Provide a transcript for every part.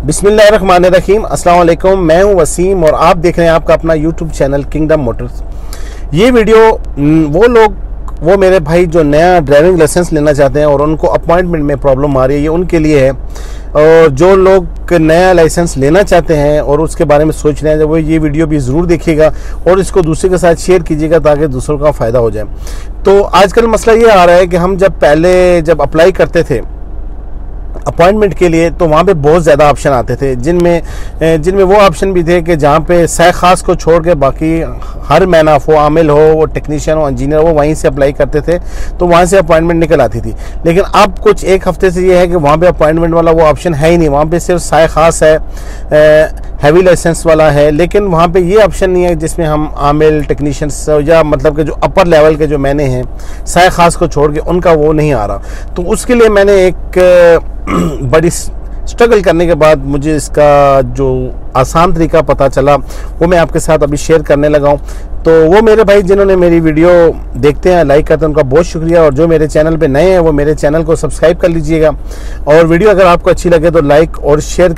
बिस्मिल्लाहिर्रहमानिर्रहीम। अस्सलाम वालेकुम। मैं हूं वसीम और आप देख रहे हैं आपका अपना यूट्यूब चैनल किंगडम मोटर्स। ये वीडियो वो मेरे भाई जो नया ड्राइविंग लाइसेंस लेना चाहते हैं और उनको अपॉइंटमेंट में प्रॉब्लम आ रही है, ये उनके लिए है। और जो लोग नया लाइसेंस लेना चाहते हैं और उसके बारे में सोच रहे हैं, वो ये वीडियो भी ज़रूर देखिएगा और इसको दूसरे के साथ शेयर कीजिएगा ताकि दूसरों का फ़ायदा हो जाए। तो आजकल मसला ये आ रहा है कि हम जब अप्लाई करते थे अपॉइंटमेंट के लिए, तो वहाँ पे बहुत ज़्यादा ऑप्शन आते थे, जिनमें वो ऑप्शन भी थे कि जहाँ पे सह खास को छोड़ के बाकी हर मैना वो आमिल हो, वो टेक्नीशियन हो, इंजीनियर हो, वहीं से अप्लाई करते थे, तो वहाँ से अपॉइंटमेंट निकल आती थी। लेकिन अब कुछ एक हफ्ते से ये है कि वहाँ पे अपॉइंटमेंट वाला वो ऑप्शन है ही नहीं। वहाँ पे सिर्फ सह खास है, हैवी लाइसेंस वाला है, लेकिन वहाँ पे ये ऑप्शन नहीं है जिसमें हम आमिल टेक्नीशियंस या मतलब के जो अपर लेवल के जो मैंने हैं सह खास को छोड़ के, उनका वो नहीं आ रहा। तो उसके लिए मैंने एक बड़ी स्ट्रगल करने के बाद मुझे इसका जो आसान तरीका पता चला, वो मैं आपके साथ अभी शेयर करने लगा हूँ। तो वो मेरे भाई जिन्होंने मेरी वीडियो देखते हैं, लाइक करते हैं, उनका बहुत शुक्रिया। और जो मेरे चैनल पे नए हैं वो मेरे चैनल को सब्सक्राइब कर लीजिएगा और वीडियो अगर आपको अच्छी लगे तो लाइक और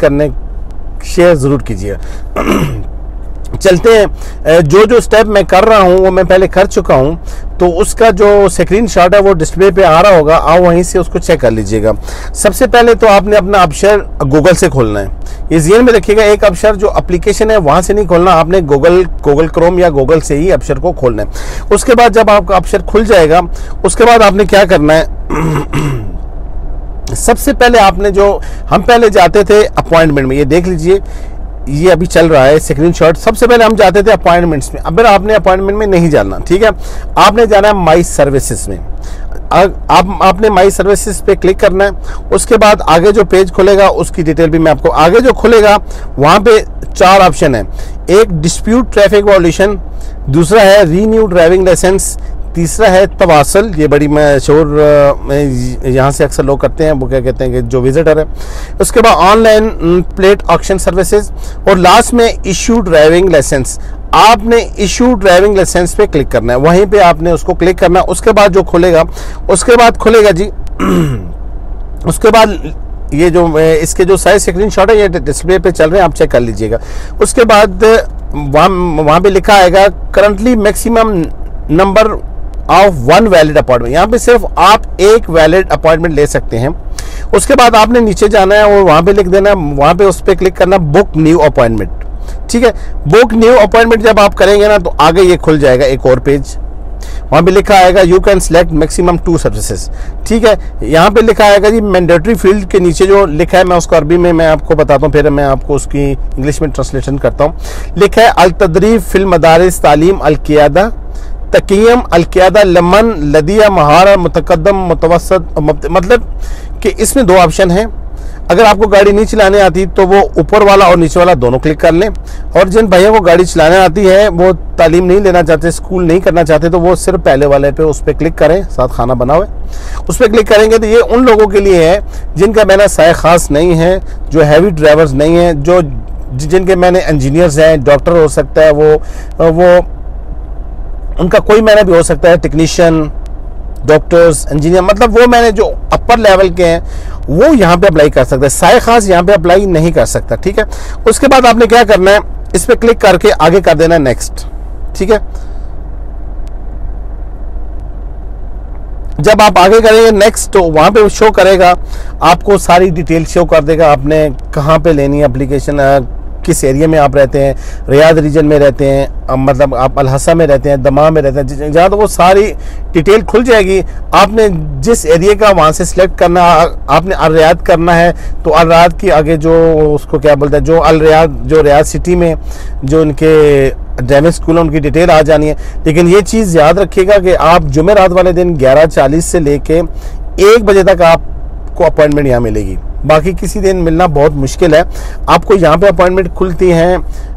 शेयर ज़रूर कीजिएगा। चलते हैं, जो स्टेप मैं कर रहा हूं वो मैं पहले कर चुका हूं, तो उसका जो स्क्रीनशॉट है वो डिस्प्ले पे आ रहा होगा, आप वहीं से उसको चेक कर लीजिएगा। सबसे पहले तो आपने अपना अबशर गूगल से खोलना है। ये ज़हन में रखिएगा, एक अबशर जो एप्लीकेशन है वहां से नहीं खोलना, आपने गूगल क्रोम या गूगल से ही अबशर को खोलना है। उसके बाद जब आपका अबशर खुल जाएगा, उसके बाद आपने क्या करना है, सबसे पहले हम पहले जाते थे अपॉइंटमेंट में, ये देख लीजिए, ये अभी चल रहा है स्क्रीनशॉट। सबसे पहले हम जाते थे अपॉइंटमेंट्स में। अब आपने अपॉइंटमेंट में नहीं जाना, ठीक है, आपने जाना है माई सर्विसेज में। आपने माई सर्विसेज पे क्लिक करना है। उसके बाद आगे जो पेज खुलेगा उसकी डिटेल भी मैं आपको, आगे जो खुलेगा वहां पे 4 ऑप्शन है। एक डिस्प्यूट ट्रैफिक वायोलेशन, दूसरा है रीन्यू ड्राइविंग लाइसेंस, तीसरा है तवासल, ये बड़ी मशहूर यहाँ से अक्सर लोग करते हैं, वो क्या कहते हैं कि जो विजिटर है। उसके बाद ऑनलाइन प्लेट ऑक्शन सर्विसेज और लास्ट में इशू ड्राइविंग लाइसेंस। आपने इशू ड्राइविंग लाइसेंस पे क्लिक करना है, वहीं पे आपने उसको क्लिक करना है। उसके बाद जो खुलेगा, उसके बाद खुलेगा जी उसके बाद ये जो इसके जो साइज स्क्रीनशॉट है ये डिस्प्ले पे चल रहे हैं, आप चेक कर लीजिएगा। उसके बाद वहाँ पे लिखा आएगा currently maximum number of 1 valid appointment. यहाँ पे सिर्फ आप एक वैलिड अपॉइंटमेंट ले सकते हैं। उसके बाद आपने नीचे जाना है और वहाँ पे लिख देना, वहाँ पे उस पर क्लिक करना बुक न्यू अपॉइंटमेंट, ठीक है। बुक न्यू अपॉइंटमेंट जब आप करेंगे ना, तो आगे ये खुल जाएगा एक और पेज, वहाँ पे लिखा आएगा you can select maximum 2 services, ठीक है। यहाँ पे लिखा आएगा जी मैंडेटरी फील्ड के नीचे जो लिखा है, मैं उसको अरबी में मैं आपको बताता हूँ, फिर मैं आपको उसकी इंग्लिश में ट्रांसलेशन करता हूँ। लिखा है अल तदरीब फिल मदारिस तालीम अल क़ियादा तकीयम अल क़ियादा लमन लदिया महारा मुतकद्दम मुतवसत, मतलब कि इसमें 2 ऑप्शन हैं। अगर आपको गाड़ी नहीं चलाने आती तो वो ऊपर वाला और नीचे वाला दोनों क्लिक कर लें, और जिन भाइयों को गाड़ी चलाने आती है, वो तालीम नहीं लेना चाहते, स्कूल नहीं करना चाहते, तो वो सिर्फ पहले वाले पे उस पर क्लिक करें, साथ खाना बना हुआ उस पर क्लिक करेंगे। तो ये उन लोगों के लिए है जिनका मैंने साय खास नहीं है, जो हैवी ड्राइवर्स नहीं है, जिनके मैंने इंजीनियर्स हैं, डॉक्टर हो सकता है, वो उनका कोई मैंने भी हो सकता है, टेक्नीशियन, डॉक्टर्स, इंजीनियर, मतलब वो मैंने जो अपर लेवल के हैं वो यहाँ पे अप्लाई कर सकते हैं। साय खास यहाँ पे अप्लाई नहीं कर सकता, ठीक है। उसके बाद आपने क्या करना है, इस पे क्लिक करके आगे कर देना है नेक्स्ट, ठीक है। जब आप आगे करेंगे नेक्स्ट, तो वहां पे शो करेगा, आपको सारी डिटेल शो कर देगा, आपने कहाँ पे लेनी है एप्लीकेशन, किस एरिया में आप रहते हैं, रियाद रीजन में रहते हैं, मतलब आप अलहसा में रहते हैं, दमाम में रहते हैं, जहाँ तो वो सारी डिटेल खुल जाएगी। आपने जिस एरिया का वहाँ से सिलेक्ट करना, आपने अल रियाद करना है तो अल रियाद की आगे जो उसको क्या बोलते हैं, जो रियाद सिटी में जो उनके ड्राइविंग स्कूल है उनकी डिटेल आ जानी है। लेकिन ये चीज़ याद रखिएगा कि आप जुमेरात वाले दिन 11:40 से लेके 1 बजे तक आपको अपॉइंटमेंट यहाँ मिलेगी, बाकी किसी दिन मिलना बहुत मुश्किल है। आपको यहाँ पे अपॉइंटमेंट खुलती हैं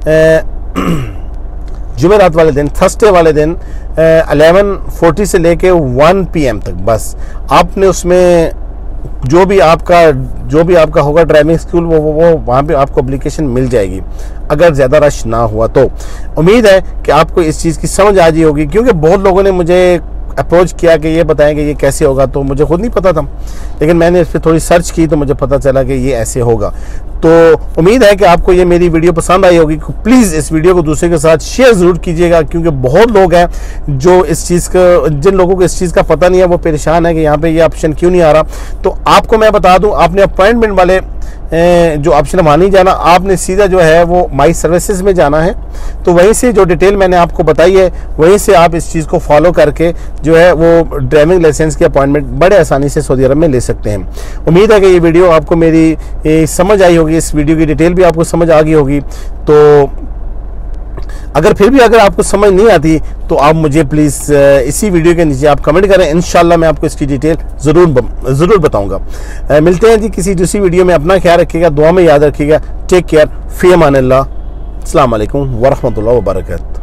जुमेरात वाले दिन, थर्सडे वाले दिन 11:40 से लेके 1 PM तक। बस आपने उसमें जो भी आपका होगा ड्राइविंग स्कूल, वो वहाँ पे आपको एप्लीकेशन मिल जाएगी, अगर ज़्यादा रश ना हुआ तो। उम्मीद है कि आपको इस चीज़ की समझ आ गई होगी, क्योंकि बहुत लोगों ने मुझे अप्रोच किया कि ये बताएं कि ये कैसे होगा, तो मुझे खुद नहीं पता था, लेकिन मैंने इस पर थोड़ी सर्च की तो मुझे पता चला कि ये ऐसे होगा। तो उम्मीद है कि आपको ये मेरी वीडियो पसंद आई होगी। प्लीज़ इस वीडियो को दूसरे के साथ शेयर ज़रूर कीजिएगा, क्योंकि बहुत लोग हैं जो इस चीज़ का, जिन लोगों को इस चीज़ का पता नहीं है, वो परेशान है कि यहाँ पे ये ऑप्शन क्यों नहीं आ रहा। तो आपको मैं बता दूँ, आपने अपॉइंटमेंट वाले जो ऑप्शन वहाँ नहीं जाना, आपने सीधा जो है वो माई सर्विसेज में जाना है। तो वहीं से जो डिटेल मैंने आपको बताई है, वहीं से आप इस चीज़ को फॉलो करके जो है वो ड्राइविंग लाइसेंस की अपॉइंटमेंट बड़े आसानी से सऊदी अरब में ले सकते हैं। उम्मीद है कि ये वीडियो आपको मेरी समझ आई होगी, इस वीडियो की डिटेल भी आपको समझ आ गई होगी। तो अगर फिर भी अगर आपको समझ नहीं आती तो आप मुझे प्लीज़ इसी वीडियो के नीचे आप कमेंट करें, इंशाल्लाह मैं आपको इसकी डिटेल ज़रूर बताऊंगा। मिलते हैं जी किसी दूसरी वीडियो में। अपना ख्याल रखिएगा, दुआ में याद रखिएगा। टेक केयर, फ़ी अमानिल्लाह। अस्सलाम वालेकुम व रहमतुल्लाहि व बरकातहू।